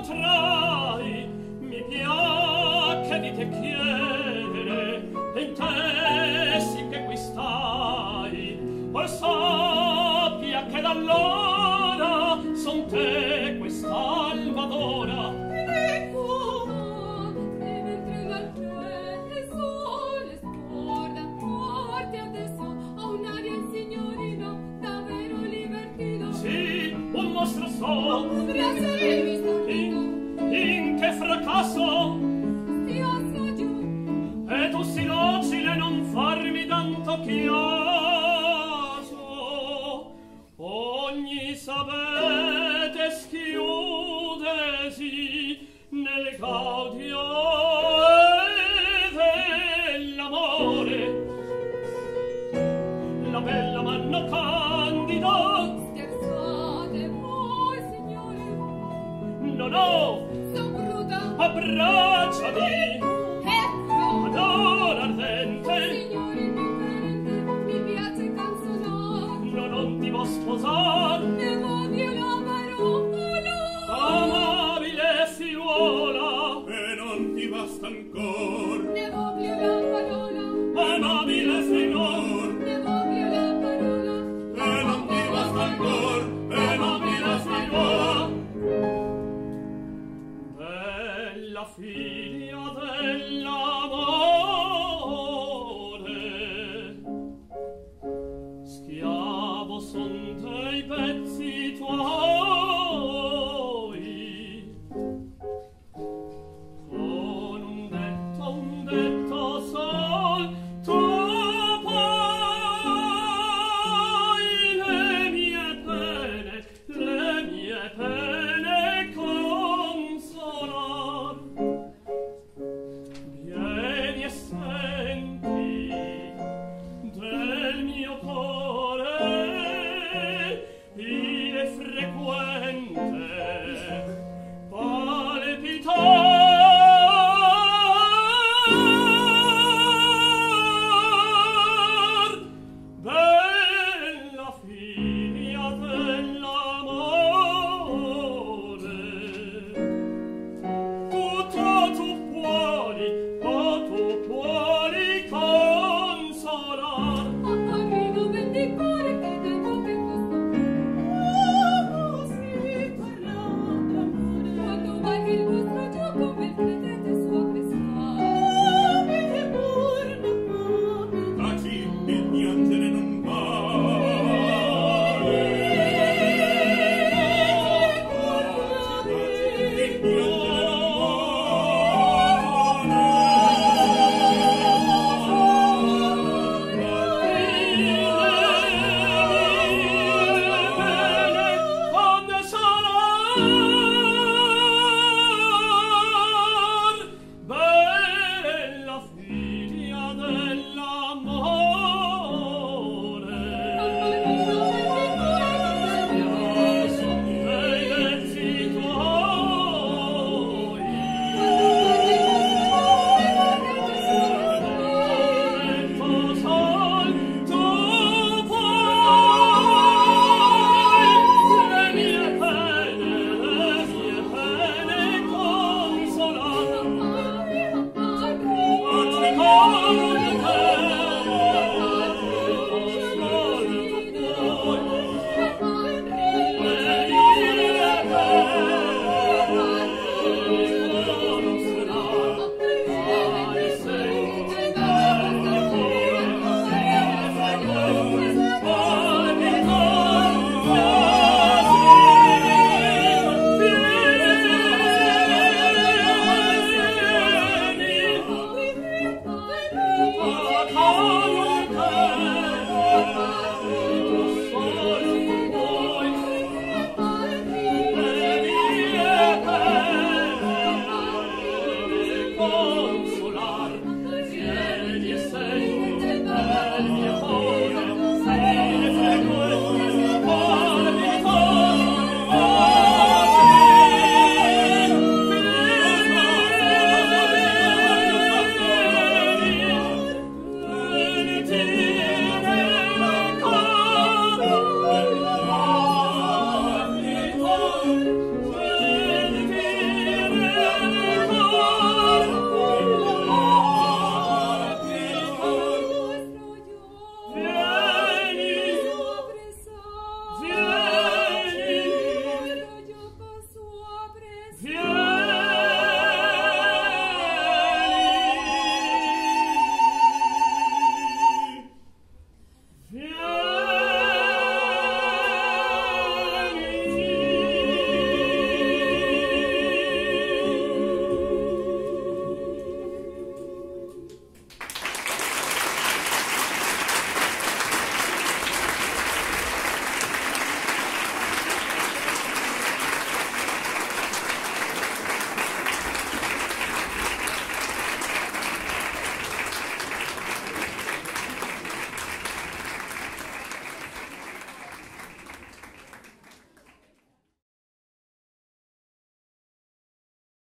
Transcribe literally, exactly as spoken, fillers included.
incontrai, mi piacque di te chiedere, e in te sì che qui stai. Or sappia che d'allora son te quest'almadora. Ecco, e mentre dal te il sole scorda, porti adesso a un'aria il signorino, davvero libertino. Sì, un mostro so, Piacerevi starvito, in, in che fracasso, stia assaggio, e tu sì docile non farmi tanto chiaso. Ogni sapete schiudesi nel gaudio dell'amore. La bella manno candida, scherzate voi, signore, no, no, son bruta, abbracciami, ecco, adoro ardente, signore indifferente, mi piace canzonar, no, non ti vo sposar, ne voglio la parola, amabile figliuola, E non ti basta ancor, ne voglio la parola, amabile figliuola, ne voglio la parola, e non ti basta ancor, e non ti basta ancor. bella figlia.